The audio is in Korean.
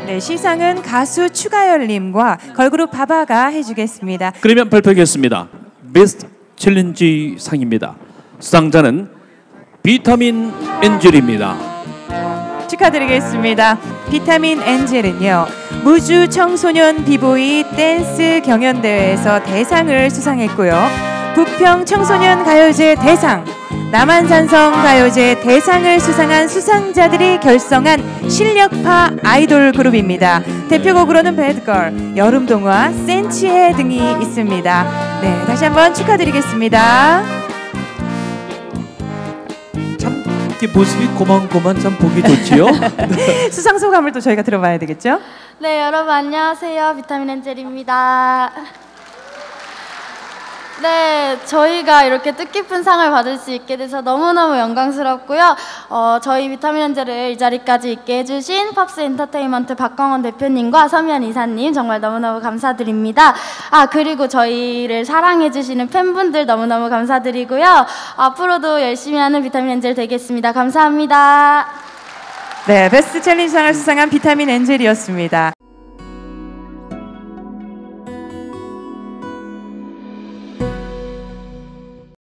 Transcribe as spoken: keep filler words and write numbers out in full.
네, 시상은 가수 추가열님과 걸그룹 바바가 해주겠습니다. 그러면 발표하겠습니다. 베스트 챌린지 상입니다. 수상자는 비타민 엔젤입니다. 축하드리겠습니다. 비타민 엔젤은요, 무주 청소년 비보이 댄스 경연대회에서 대상을 수상했고요, 부평 청소년 가요제 대상, 남한산성 가요제 대상을 수상한 수상자들이 결성한 실력파 아이돌 그룹입니다. 대표곡으로는 배드걸, 여름동화, 센치해 등이 있습니다. 네, 다시 한번 축하드리겠습니다. 참 이렇게 모습이 고만고만 참 보기 좋지요. 수상 소감을 또 저희가 들어봐야 되겠죠? 네, 여러분 안녕하세요. 비타민 엔젤입니다. 네, 저희가 이렇게 뜻깊은 상을 받을 수 있게 돼서 너무너무 영광스럽고요. 어, 저희 비타민 엔젤을 이 자리까지 있게 해주신 팝스 엔터테인먼트 박광원 대표님과 서미연 이사님 정말 너무너무 감사드립니다. 아, 그리고 저희를 사랑해주시는 팬분들 너무너무 감사드리고요. 앞으로도 열심히 하는 비타민 엔젤 되겠습니다. 감사합니다. 네, 베스트 챌린지상을 수상한 비타민 엔젤이었습니다.